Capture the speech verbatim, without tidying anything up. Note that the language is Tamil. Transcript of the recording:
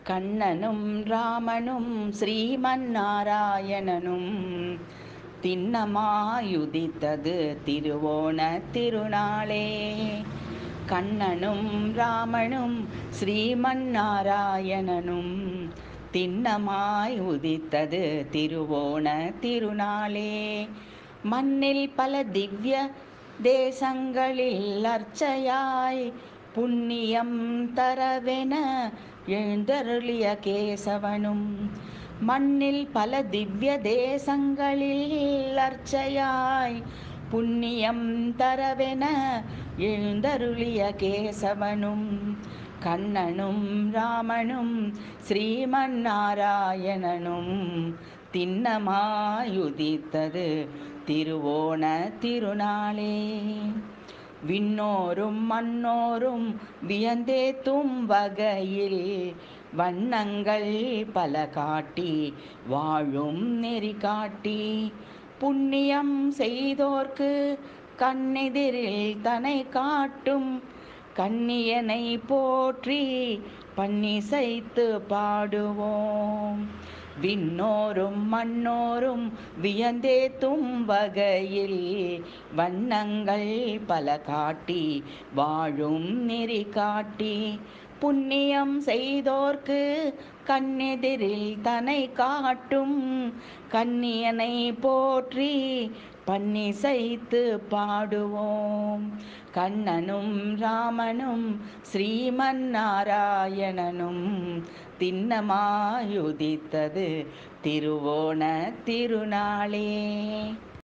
கண்ணனும் ராமனும் ஸ்ரீமன்னாராயணனும் திண்ணமாயுதித்தது திருவோண திருநாளே. கண்ணனும் ராமனும் ஸ்ரீமன்னாராயணனும் திண்ணமாய் உதித்தது திருவோண திருநாளே. மண்ணில் பல திவ்ய தேசங்களில் அர்ச்சையாய் புண்ணியம் தரவென எழுந்தருளிய கேசவனும், மண்ணில் பல திவ்ய தேசங்களில் அர்ச்சையாய் புண்ணியம் தரவென எழுந்தருளிய கேசவனும், கண்ணனும் ராமனும் ஸ்ரீமன்னாராயணனும் திண்ணமாயுதித்தது திருவோண திருநாளே. விண்ணோரும் மண்ணோரும் வியந்தேத்தும் வகையில் வண்ணங்கள் பல காட்டி வாழும் நெறி காட்டி, புண்ணியம் செய்தோர்க்கு கண்ணெதிரில் தனை காட்டும் கண்ணியனை போற்றி பன்னிசைத்து பாடுவோம். விண்ணோரும் மண்ணோரும் வியந்தேத்தும் வகையில் வண்ணங்கள் பல காட்டி வாழும் நெறி காட்டி, புண்ணியம் செய்தோர்க்கு கண்ணெதிரில் தனை காட்டும் கண்ணியனை போற்றி பன்னிசைத்து பாடுவோம். கண்ணனும் ராமனும் ஸ்ரீமன்னாராயணனும் திண்ணமாயுதித்தது திருவோண திருநாளே.